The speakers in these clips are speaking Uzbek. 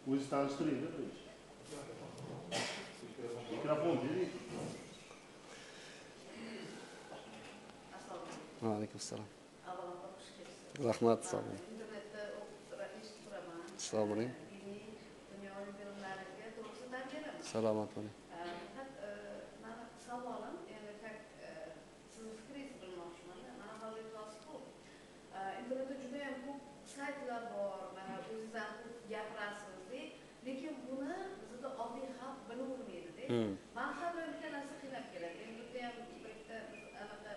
O'zi tanishtiring birinchi. Mikrofon bering. Assalomu alaykum. Rahmat, sog' bo'ling. Internetda eshitib turaman. Assalomu alaykum. Diniy dunyoviy bilimlariga to'g'risida tarbiyalaman. Salomat bo'ling. Faqat mani savolim, endi sizni fikringizni bilmoqchiman. Mana hozir ko'p. Internetda juda ham ko'p saytlar bor, mana o'zingizdan ko'p gapirasiz, lekin buni bizda oddiy xalq bilavermaydi-da. Men har bir narsa qiynab keladi. Endi bu ham bitta anaqa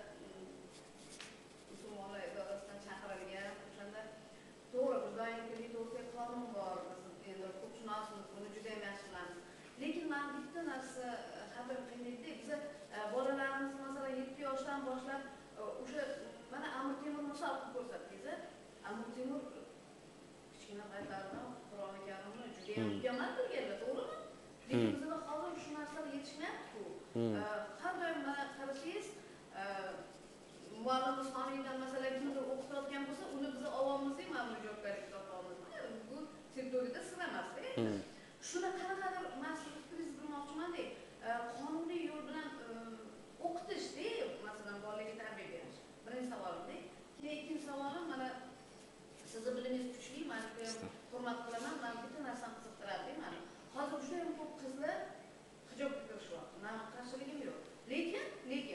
musulmonlar idorasidan chaqirilgan, o'shanda to'g'ri, bizda to'g'ri qonun bor, biz endi ko'pchinosimiz buni juda ham yaxshi bilamiz. Lekin men bitta narsa xabar qiynaydi, biz bolalarimiz masalan 7 yoshdan boshlab o'sha mana Amir Temur misol qilib ko'rsatdingiz. Amir Temur kichkina paytlarida Qur'oni Karimni juda ham mukammal bilganlar, to'g'rimi? Lekin bizda hozir shu narsalar yetishmayapti-ku. Har doim mana qarasangiz, muallim soniydan masalan kimdir o'qitayotgan bo'lsa, uni biz avomimizning ma'muriy javobgarlik topamiz. Bu sektorida sir emas-da. Shuni qanaqadir men sizni fikringizni bilmoqchiman-da, qonuniy yo'l bilan o'qitishda, masalan, bolalarga tarbiya berish. Birinchi savolim-da. Keyin ikkinchi savolim, mana sizni bilingiz kuchli, men hurmat qilaman, men bitta narsani qiziqtiradi meni. Hozir juda ham ko'p qizlar hijobga kirishyapti. Men qarshiligim yo'q. Lekin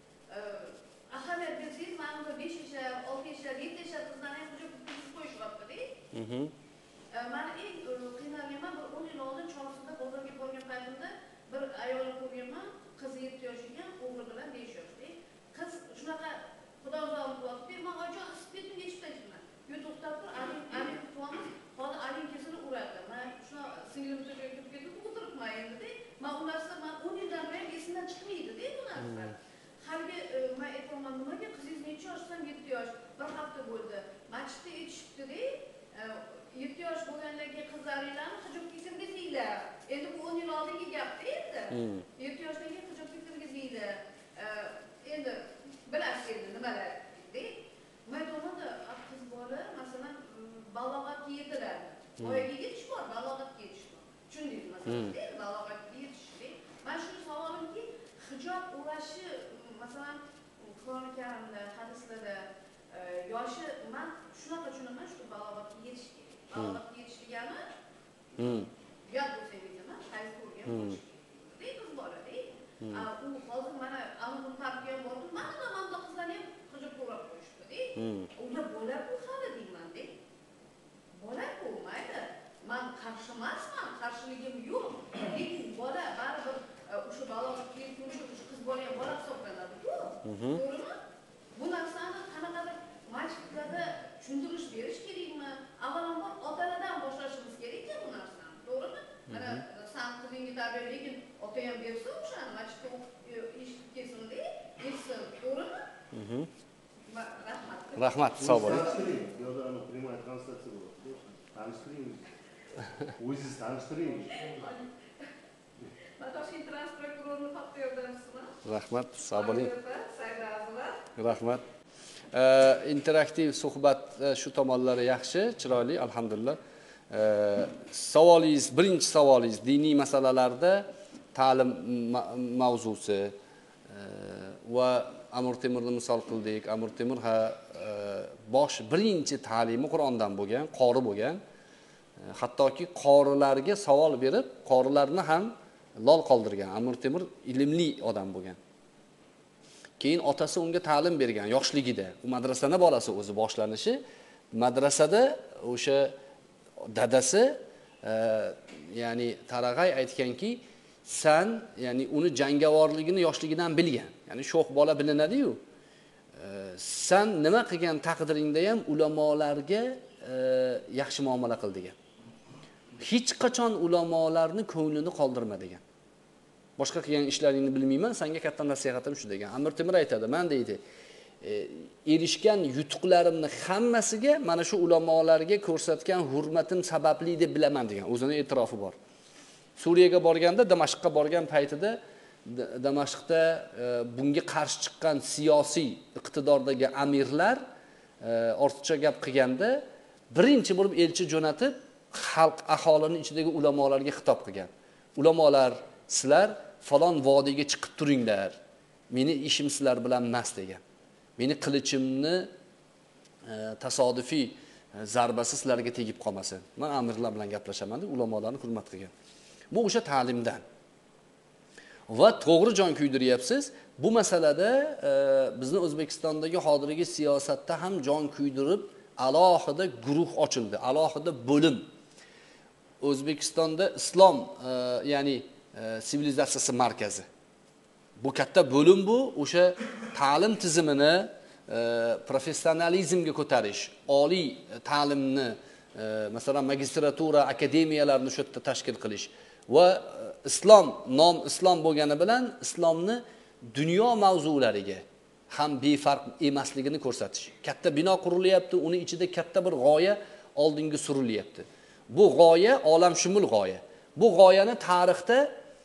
ahamiyat bersangiz, mana 5 yashar, 6 yashar, 7 yashar qizlarni ham hijobga kirgizib qo'yishyapti-da. Meni eng qiynalganim bir 10 yil oldin Chorsuda bozorga borgan paytimda bir ayolni ko'rganman, qizi 7 yosh ekan, o'g'li bilan 5 yoshda. Qiz shunaqa xudozolim qilyapti, men ojon spetim yechib tashlayman. Yo to'xtab tur, aling kutamiz, hozir alinkasini uradi. Men shuna singlim joyga kirib ketib o'tiribman endi-da. Men u narsa 10 yildan beri esimdan chiqmaydi-da bu narsa. Haligi men aytmoqman, nimaga qizingiz necha yoshdan 7 yosh, bir hafta bo'ldi. Masjidda aytishibdi-da, 7 yosh bo'lganlarga qizlaringlarni hijobga kirgizinglar. Endi bu 10 yil oldingi gap-da endi. 7 yoshlarga hijobga kirgizinglar. Endi bilasiz endi nimalar deydi. Maydonda qiz bola masalan balog'atga yetilar. Voyaga yetish bor, balog'atga yetish bor. Tushundingiz masalan, balog'atga yetish. Men shu savolimki, hijob o'rashi masalan Qur'oni Karimda, hadislarda yoshi men shunaqa tushunaman, shu balog'atga yetish kerak. Balog'atga yetish degani yod bo'lsangiz nima, qaysi ko'rgan bo'lish kerak. Qiz bola-da. U hozir mana amul tarbiya bordi. Mana qizlarni ham hijobga o'rab qo'yishdi-da. Ular bola-ku hali deyman-da. Bola-ku, mayli. Men qarshi emasman, qarshiligim yo'q. Lekin bola baribir o'sha balog'atga yetguncha o'sha qiz bola ham bola hisoblanadi-ku. To'g'rimi? Bu narsani qanaqadir masjidlarda tushuntirish berish kerakmi? Avvalambor otalardan boshlashimiz kerak-ku bu narsani, to'g'rimi? Mana san qizingga tarbiya, lekin ota ham bersa o'shani masjidda eshitib kelsin-da, eshitsin, to'g'rimi? Rahmat, sog' bo'ling. Yo'da prямая трансляция bo'ladi. Tanishtiring. O'zingiz tanishtiring. Toshkent transport prokurori xalq yordamchisiman. Rahmat, sog' bo'ling. Rahmat. Interaktiv suhbat shu tomonlari yaxshi, chiroyli, alhamdulillah. Savolingiz, birinchi savolingiz diniy masalalarda ta'lim mavzusi va Amir Temurni misol qildik. Amir Temur birinchi ta'limi Qur'ondan bo'lgan, qori bo'lgan. Hattoki qorilarga savol berib, qorilarni ham lol qoldirgan. Amir Temur ilmli odam bo'lgan. Keyin otasi unga ta'lim bergan yoshligida. U madrasani bolasi o'zi boshlanishi. Madrasada o'sha dadasi ya'ni Tarag'ay aytganki, sen ya'ni uni jangovorligini yoshligidan bilgan. Ya'ni sho'x bola bilinadi-yu. Sen nima qilgan taqdiringda ham ulamolarga yaxshi muomala qil degan. Hech qachon ulamolarni ko'nglini qoldirma degan. Boshqa qilgan ishlaringni bilmayman, senga katta nasihatim shu degan. Amir Temur aytadi, men deydi, erishgan yutuqlarimni hammasiga mana shu ulamolarga ko'rsatgan hurmatim sababli deb bilaman degan. O'zining e'tirofi bor. Suriyaga borganda, Damashqqa borgan paytida Damashqda bunga qarshi chiqqan siyosiy iqtidordagi amirlar ortiqcha gap qilganda birinchi bo'lib elchi jo'natib xalq aholining ichidagi ulamolarga xitob qilgan. Ulamolar, sizlar falon vodiyga chiqib turinglar. Meni ishim sizlar bilan emas degan. Meni qilichimni tasodifiy zarbasi sizlarga tegib qolmasin. Men amirlar bilan gaplashaman deb ulamolarni hurmat qilgan. Bu o'sha ta'limdan. Va to'g'ri jon kuydiryapsiz. Bu masalada bizni O'zbekistondagi hozirgi siyosatda ham jon kuydirib, alohida guruh ochildi, alohida bo'lim. O'zbekistonda islom, ya'ni sivilizatsiyasi markazi. Bu katta bo'lim bu, o'sha ta'lim tizimini professionalizmga ko'tarish, oliy ta'limni, masalan magistratura, akademiyalarni shu yerda tashkil qilish va islom, nom islom bo'lgani bilan islomni dunyo mavzulariga ham befarq emasligini ko'rsatish. Katta bino qurilyapti, uni ichida katta bir g'oya oldinga surilyapti. Bu g'oya olamshumul g'oya. Bu g'oyani tarixda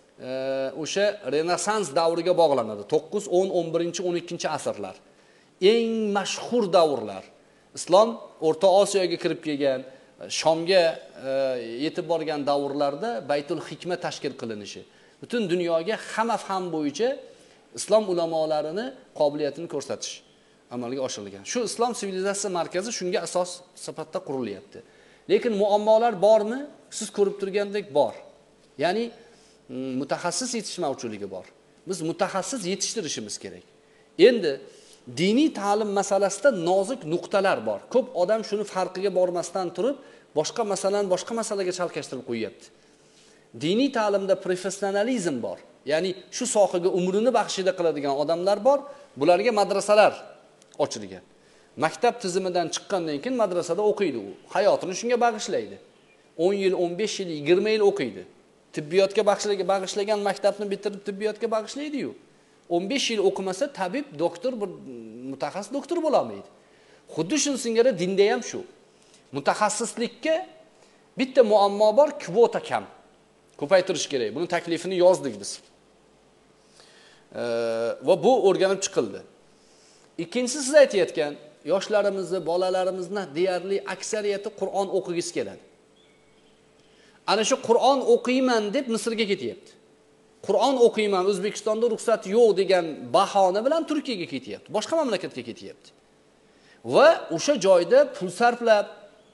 o'sha Renessans davriga bog'lanadi. 9, 10, 11, 12 asrlar. Eng mashhur davrlar. Islom O'rta Osiyoga kirib kelgan, Shomga yetib borgan davrlarda Baytul Hikma tashkil qilinishi. Butun dunyoga hamma fan bo'yicha islom ulamolarini qobiliyatini ko'rsatish amalga oshirilgan. Shu islom sivilizatsiya markazi shunga asos sifatida qurilyapti. Lekin muammolar bormi? Siz ko'rib turgandek bor. Ya'ni mutaxassis yetishmovchiligi bor. Biz mutaxassis yetishtirishimiz kerak. Endi diniy ta'lim masalasida nozik nuqtalar bor. Ko'p odam shuni farqiga bormasdan turib, boshqa masalaga chalkashtirib qo'yapti. Diniy ta'limda professionalizm bor. Ya'ni shu sohaga umrini baxshida qiladigan odamlar bor. Bularga madrasalar ochilgan. Maktab tizimidan chiqqandan keyin madrasada o'qiydi u. Hayotini shunga bag'ishlaydi. 10 yil, 15 yil, 20 yil o'qiydi. Tibbiyotga bag'ishlagan maktabni bitirib tibbiyotga bag'ishlaydi-yu. 15 yil o'qimasa tabib, doktor, bir mutaxassis doktor bo'la olmaydi. Xuddi shuni singari dinda ham shu. Mutaxassislikka bitta muammo bor, kvota kam. Ko'paytirish kerak. Buni taklifini yozdik biz. Va bu o'rganib chiqildi. Ikkinchisi siz aytayotgan yoshlarimizni, bolalarimizni deyarli aksariyati Qur'on o'qigisi keladi. Ana shu Qur'on o'qiyman deb Misrga ketyapti. Qur'on o'qiyman, O'zbekistonda ruxsat yo'q degan bahona bilan Turkiyaga ketyapti. Boshqa mamlakatga ketyapti. Va o'sha joyda pul sarflab,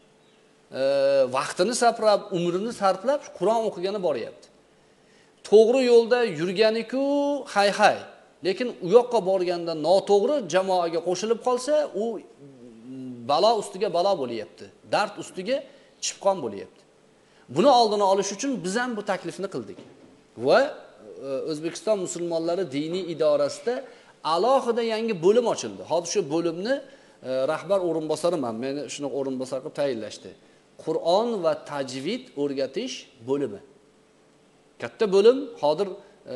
vaqtini sarflab, umrini sarflab Qur'on o'qigani boryapti. To'g'ri yo'lda yurganiku, hay. Lekin u yoqqa borganda noto'g'ri jamoaga qo'shilib qolsa, u balo ustiga balo bo'lyapti. Dard ustiga chipqon bo'lyapti. Buni oldini olish uchun biz ham bu taklifni qildik. Va O'zbekiston musulmonlari diniy idorasida alohida yangi bo'lim ochildi. Hozir shu bo'limni rahbar o'rinbosariman. Meni shuni o'rinbosar qilib tayinlashdi. Qur'on va tajvid o'rgatish bo'limi. Katta bo'lim, hozir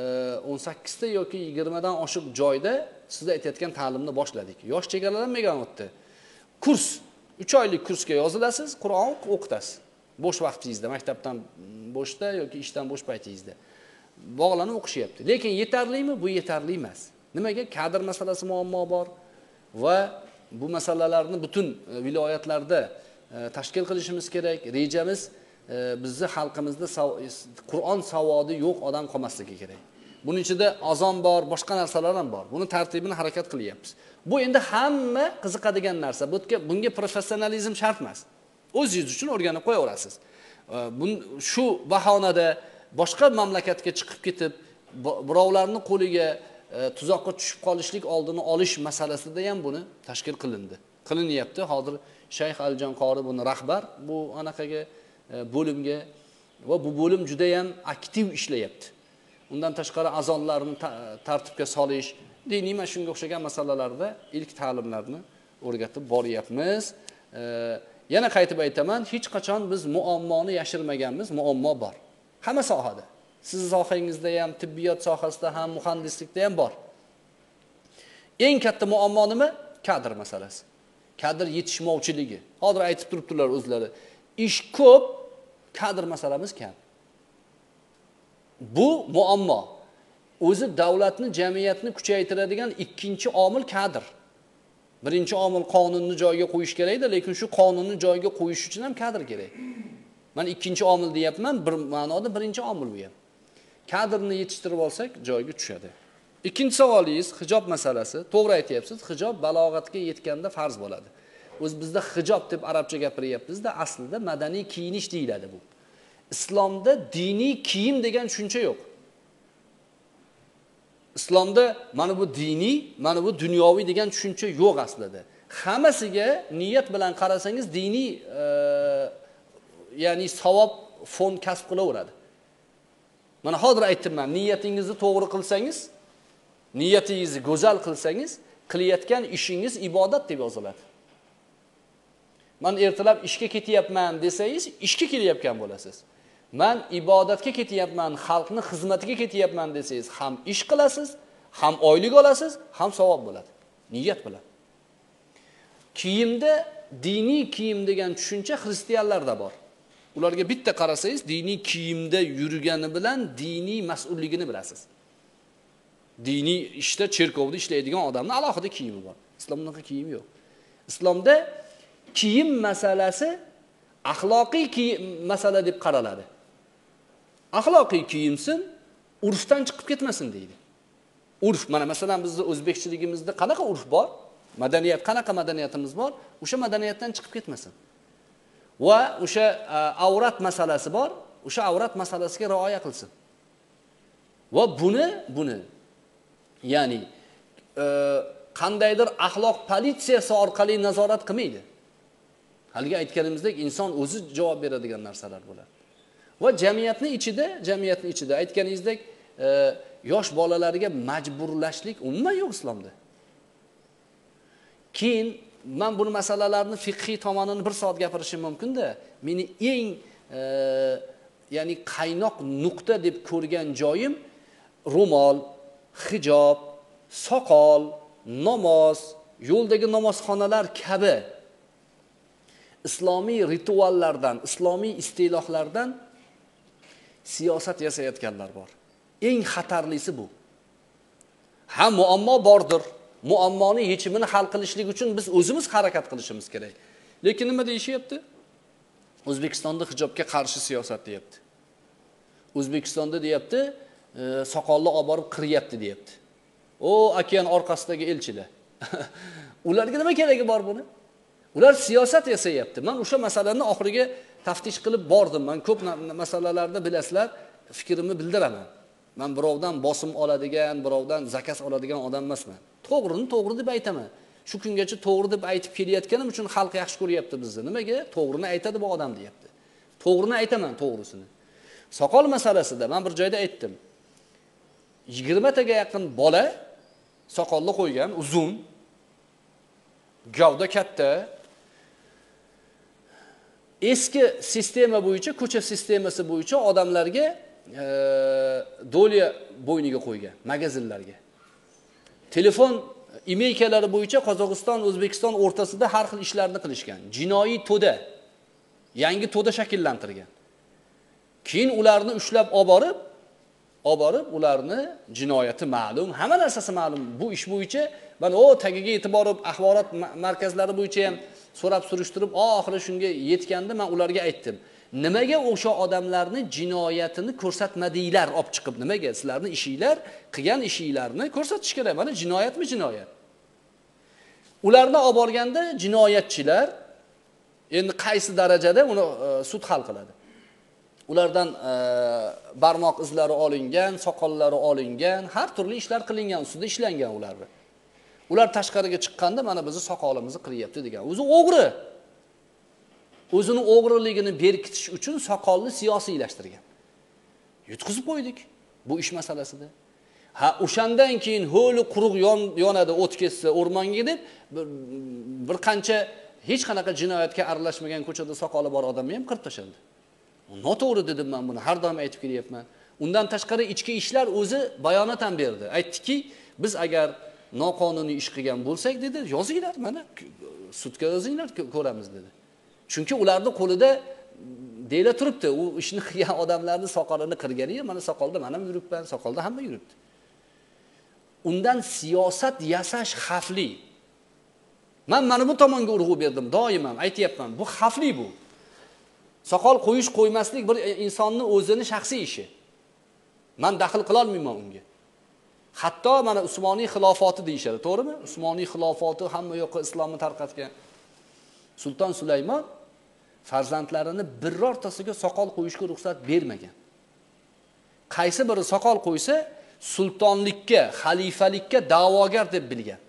18 ta yoki 20 dan oshiq joyda sizlar aytayotgan ta'limni boshladik. Yosh chegaralanmagan o'tdi. Kurs, 3 oylik kursga yozilasiz, Qur'on o'qitasiz. Bo'sh vaqtingizda, maktabdan bo'shda yoki ishdan bo'sh paytingizda bog'lanib o'qishyapti. Lekin yetarlimi? Bu yetarli emas. Nimaga? Kadr masalasi muammo bor va bu masalalarni butun viloyatlarda tashkil qilishimiz kerak. Rejamiz bizni xalqimizda Qur'on savodi yo'q odam qolmasligi kerak. Buning ichida azon bor, boshqa narsalar ham bor. Buni tartibini harakat qilyapmiz. Bu endi hamma qiziqadigan narsa. Bunga professionalizm shart emas. O'zingiz uchun o'rganib qo'yaverasiz. Shu bahonada boshqa mamlakatga chiqib ketib, birovlarning qo'liga tuzoqqa tushib qolishlik oldini olish masalasida ham buni tashkil qilinyapti. Hozir Shayx Alijon qori buni rahbar bu anaqaga bo'limga va bu bo'lim juda ham aktiv ishlayapti. Undan tashqari azonlarni tartibga solish, diniy va shunga o'xshagan masalalarda ilk ta'limlarni o'rgatib boryapmiz. Yana qaytib aytaman, hech qachon biz muammoni yashirmaganmiz, muammo bor. Hamma sohada. Siz sohangizda ham, tibbiyot sohasida ham, muhandislikda ham bor. Eng katta muammo nima? Kadr masalasi. Kadr yetishmovchiligi. Hozir aytib turibdilar o'zlari. Ish ko'p, kadr masalamiz kam. Bu muammo. O'zi davlatni, jamiyatni kuchaytiradigan ikkinchi omil kadr. Birinchi omil qonunni joyiga qo'yish kerak-da, lekin shu qonunni joyiga qo'yish uchun ham kadr kerak. Men ikkinchi omil deyapman, bir ma'noda birinchi omil bu ham. Kadrni yetishtirib olsak joyiga tushadi. Ikkinchi savolingiz hijob masalasi. To'g'ri aytyapsiz, hijob balog'atga yetganda farz bo'ladi. O'z bizda hijob deb arabcha gapiryapmiz-da, aslida madaniy kiyinish deyiladi bu. Islomda diniy kiyim degan tushuncha yo'q. Islomda mana bu diniy, mana bu dunyoviy degan tushuncha yo'q aslida. Hammasiga niyat bilan qarasangiz diniy ya'ni savob fon kasb qilaveradi. Mana hozir aytdim-man, niyatingizni to'g'ri qilsangiz, niyatingizni go'zal qilsangiz, qilayotgan ishingiz ibodat deb yoziladi. Men ertalab ishga ketyapman desangiz, ishga kelayotgan bo'lasiz. Men ibodatga ketyapman, xalqning xizmatiga ketyapman desangiz, ham ish qilasiz, ham oylik olasiz, ham savob bo'ladi. Niyat bilan. Kiyimda diniy kiyim degan tushuncha xristianlarda bor. Ularga bitta qarasangiz, diniy kiyimda yurgani bilan diniy mas'ulligini bilasiz. Diniy ishda, cherkovda ishlaydigan odamning alohida kiyimi bor. Islomda kiyim yo'q. Islomda kiyim masalasi axloqiy masala deb qaraladi. Axloqiy kiyimsin, urfdan chiqib ketmasin deydi. Urf, mana masalan bizning o'zbekchiligimizda qanaqa urf bor? Madaniyat, qanaqa madaniyatimiz bor? O'sha madaniyatdan chiqib ketmasin. Va o'sha avrat masalasi bor, o'sha avrat masalasiga rioya qilsin. Va buni ya'ni qandaydir axloq politsiyasi orqali nazorat qilmaydi. Haligi aytganimizdek inson o'zi javob beradigan narsalar bo'ladi. Va jamiyatning ichida aytganingizdek yosh bolalarga majburlashlik umuman yo'q islomda. Keyin men bu masalalarni fiqhiy tomonini bir soat gapirishim mumkin-da, meni eng ya'ni qaynoq nuqta deb ko'rgan joyim ro'mol, hijob, soqol, namoz, yo'ldagi namozxonalar kabi islomiy rituallardan, islomiy istilohlardan siyosat yasayotganlar bor. Eng xatarlisi bu. Ha, muammo bordir. Muammoni yechimini hal qilishlik uchun biz o'zimiz harakat qilishimiz kerak. Lekin nima deyishyapti? O'zbekistonda hijobga qarshi siyosat deyapti. O'zbekistonda deyapti, soqolni olib borib qiryapti deyapti. O okean orqasidagi elchilar. Ularga nima keragi bor buni? Ular siyosat yasayapti. Men o'sha masalani oxiriga taftish qilib bordim. Men ko'p masalalarda bilasizlar, fikrimni bildiraman. Men birovdan bosim oladigan, birovdan zakas oladigan odam emasman. To'g'rini to'g'ri deb aytaman. Shu kungacha to'g'ri deb aytib kelayotganim uchun xalq yaxshi ko'ryapti bizni. Nimaga? To'g'rini aytadi bu odam deyapti. To'g'rini aytaman, to'g'risini. Soqol masalasida men bir joyda aytdim. 20 taga yaqin bola soqolni qo'ygan, uzun, gavda katta. Eski sistema bo'yicha, ko'cha sistemasi bo'yicha odamlarga dolya bo'yniga qo'ygan, magazinlarga. Telefon imeykalari bo'yicha Qozog'iston, O'zbekiston o'rtasida har xil ishlarni qilishgan. Jinoiy to'da, yangi to'da shakllantirgan. Keyin ularni ushlab olib borib, ularni jinoyati ma'lum, hamma narsasi ma'lum. Bu ish bo'yicha men tagiga yetib borib, axborot markazlari bo'yicha ham so'rab surishtirib, oxiri shunga yetganda men ularga aytdim. Nimaga o'sha odamlarni jinoyatini ko'rsatmadinglar olib chiqib? Nimaga sizlarning ishinglar, qilgan ishinglarni ko'rsatish kerak. Mana jinoyatmi jinoyat? Ularni olib borganda jinoyatchilar endi qaysi darajada uni sud hal qiladi. Ulardan barmoq izlari olingan, soqollari olingan, har turli ishlar qilingan, ustida ishlangan ularni. Ular tashqariga chiqqanda mana bizni soqolimizni qilyapti degan. O'zi o'g'ri. O'zini o'g'riligini berkitish uchun soqolni siyosiylashtirgan. Yutqizib qo'ydik bu ish masalasida. Ha, o'shandan keyin ho'li quruq yonadi, o't ketsa o'rmonga deb bir qancha hech qanaqa jinoyatga aralashmagan ko'chada soqoli bor odamni ham qirib tashlandi. Noto'g'ri dedim men buni, har doim aytib kelyapman. Undan tashqari ichki ishlar o'zi bayonot ham berdi. Aytdiki, biz agar noqonuniy ish qilgan bo'lsak dedi, yozinglar, mana sudga yozinglar, ko'ramiz dedi. Chunki ularning qo'lida deyla turibdi, u ishni qilgan odamlarning soqolini qirgani, mana soqolda men ham yuribman, soqolda hamma yuribdi. Undan siyosat yasash xavfli. Men mana bu tomonga urg'u berdim, doim ham aytayapman, bu xavfli bu. Soqol qo'yish qo'ymaslik bir insonni o'zini shaxsiy ishi. Men daxl qila olmayman unga. Hatto mana Usmoniy xilofati deyishadi, to'g'rimi? Usmoniy xilofati hamma yoqqa islomni tarqatgan. Sulton Sulaymon farzandlarini birortasiga soqol qo'yishga ruxsat bermagan. Qaysi biri soqol qo'ysa, sultonlikka, xalifalikka da'vogar deb bilgan.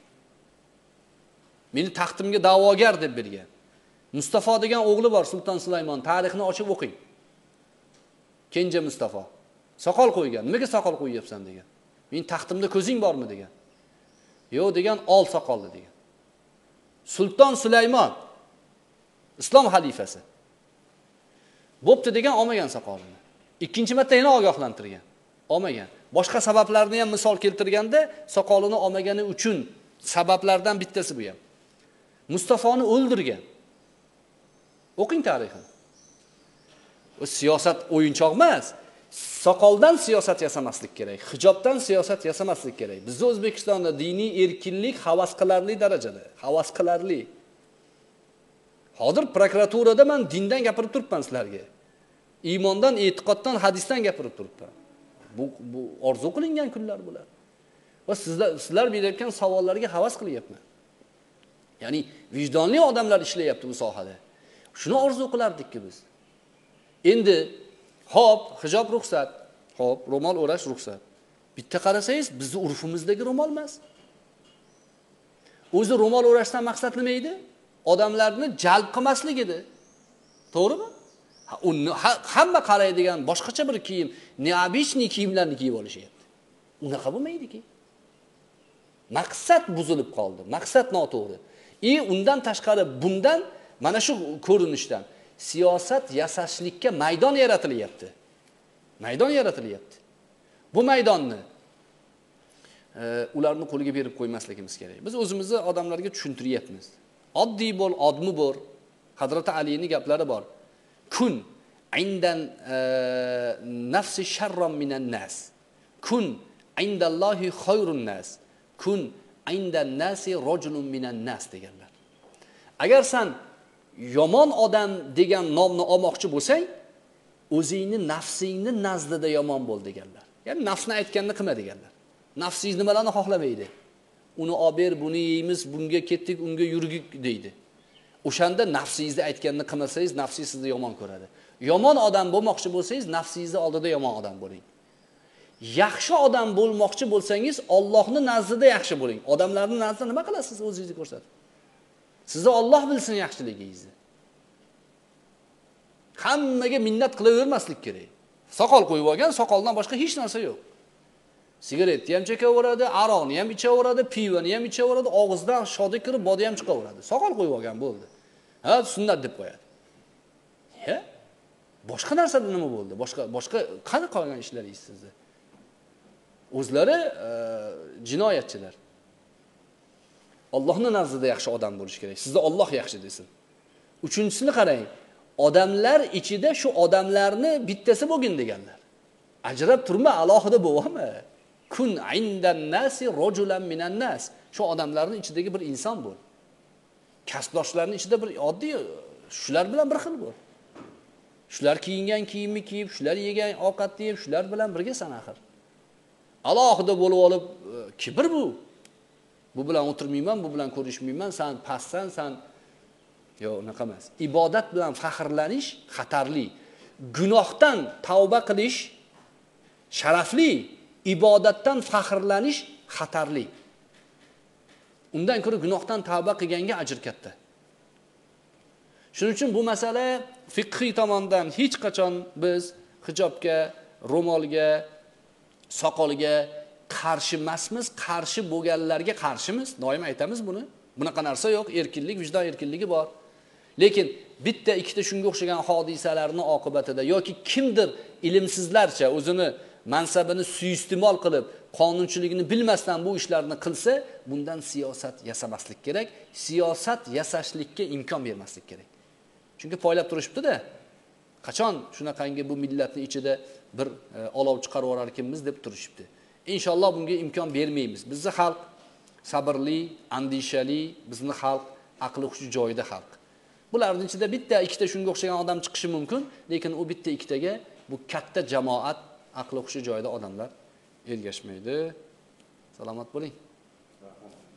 Meni taxtimga da'vogar deb bilgan. Mustafa degan o'g'li bor Sulton Sulaymon, tarixni ochib o'qing. Kenja Mustafa soqol qo'ygan. Nimaga soqol qo'yyapsan degan. Men taxtimda ko'zing bormi degan. Yo'q degan, ol soqolni degan. Sulton Sulaymon islom xalifasi. Bo'pti degan, olmagan soqolini. Ikkinchi marta yana ogohlantirgan. Olmagan. Boshqa sabablarni ham misol keltirganda, soqolini olmagani uchun sabablardan bittasi bu ham. Mustafoni o'ldirgan. O'qing tarixini. O siyosat o'yinchoq emas. Soqoldan siyosat yasamaslik kerak. Hijobdan siyosat yasamaslik kerak. Bizning O'zbekistonda diniy erkinlik havas qilarli darajada, havas qilarli. Hozir prokuraturada men dindan gapirib turibman sizlarga. Iymondan, e'tiqoddan, hadisdan gapirib turibman. Bu orzu qilingan kunlar bular. Va sizlar berayotgan savollarga havas qilyapman. Ya'ni vijdonli odamlar ishlayapti bu sohada. Shuni orzu qilardikki biz. Endi hop, hijob ruxsat, hop, ro'mol o'rash ruxsat. Bitta qarasangiz, bizning urfimizdagi ro'mol emas. O'zi ro'mol o'rashdan maqsad nima edi? Odamlarni jalb qilmaslik edi. To'g'rimi? Hamma qaraydigan boshqacha bir kiyim, neobычный kiyimlarni kiyib olishyapti. Unaqa bo'lmaydiki. Maqsad buzilib qoldi. Maqsad noto'g'ri. Undan tashqari bundan mana shu ko'rinishdan siyosat yasashlikka maydon yaratilyapti. Maydon yaratilyapti. Bu maydonni ularni qo'liga berib qo'ymasligimiz kerak. Biz o'zimizni odamlarga tushuntiryapmiz. Oddiy bo'l, odmi bo'l. Hazrat Alining gaplari bor. Kun indan nafsi sharron minan nas. Kun indallohi khayrun nas. Kun indan nasi rajulun minan nas deganlar. Agar sen yomon odam degan nomni olmoqchi bo'lsang, o'zingni nafsingni nazdida yomon bo'l deganlar. Ya'ni nafsni aytganini qilma deganlar. Nafsingiz nimalarni xohlamaydi? Uni olib ber, buni yeymiz, bunga ketdik, unga yurgik deydi. O'shanda nafsingizni aytganini qilmasangiz, nafsingiz sizni yomon ko'radi. Yomon odam bo'lmoqchi bo'lsangiz, nafsingizni oldida yomon odam bo'ling. Yaxshi odam bo'lmoqchi bo'lsangiz, Allohning nazdida yaxshi bo'ling. Odamlarning nazdida nima qilasiz o'zingizni ko'rsatib? Sizni Alloh bilsin yaxshiligingizni. Hammaga minnat qilavermaslik kerak. Soqol qo'yib olgan, soqoldan boshqa hech narsa yo'q. Sigaretni ham chekaveradi, aroqni ham ichaveradi, pivoni ham ichaveradi, og'izdan shodi kirib, bodi ham chiqaveradi. Soqol qo'yib olgan bo'ldi. Ha, sunnat deb qo'yadi. Ya? Boshqa narsada nima bo'ldi? Boshqa qani qolgan ishlaringiz sizni? O'zlari jinoyatchilar. Allohning nazdida yaxshi odam bo'lish kerak. Sizda Alloh yaxshi desin. Uchinchisini qarang. Odamlar ichida shu odamlarni bittasi bo'lgin deganlar. Ajrab turma, alohida bo'lma. Kun indan nasi rajulan minan nas. Shu odamlarning ichidagi bir inson bo'l. Kasbdoshlarning ichida bir oddiy shular bilan bir xil bo'l. Shular kiyingan kiyimni kiyib, shular yegan ovqatni yeb, shular bilan birgasan axir. Alohida bo'lib olib, kibr bu. Bu bilan o'tirmayman, bu bilan ko'rishmayman, sen pastsan, sen yo'q, unaqa emas. Ibodat bilan faxrlanish xatarli. Gunohdan tavba qilish sharafli, ibodatdan faxrlanish xatarli. Undan ko'ra gunohdan tavba qilganga ajr katta. Shuning uchun bu masala fiqhiy tomondan hech qachon biz hijobga, ro'molga, soqolga qarshi emasmiz, qarshi bo'lganlarga qarshimiz. Doim aytamiz buni. Bunaqa narsa yo'q, erkinlik, vijdon erkinligi bor. Lekin bitta ikkita shunga o'xshagan hodisalarning oqibatida yoki kimdir ilmsizlarcha o'zini mansabini suiiste'mol qilib, qonunchiligini bilmasdan bu ishlarni qilsa, bundan siyosat yasamaslik kerak. Siyosat yasashlikka imkon bermaslik kerak. Chunki poylab turishibdi-da. Qachon shunaqangi bu millatning ichida bir olov chiqarib yuborarkanmiz deb turishibdi. Inshaalloh bunga imkon bermaymiz. Bizning xalq sabrli, andishali, bizning xalq aqli hushi joyida xalq. Bularning ichida bitta, ikkita shunga o'xshagan odam chiqishi mumkin, lekin u bitta ikkitaga bu katta jamoat, aqli hushi joyida odamlar ergashmaydi. Salomat bo'ling. Rahmat.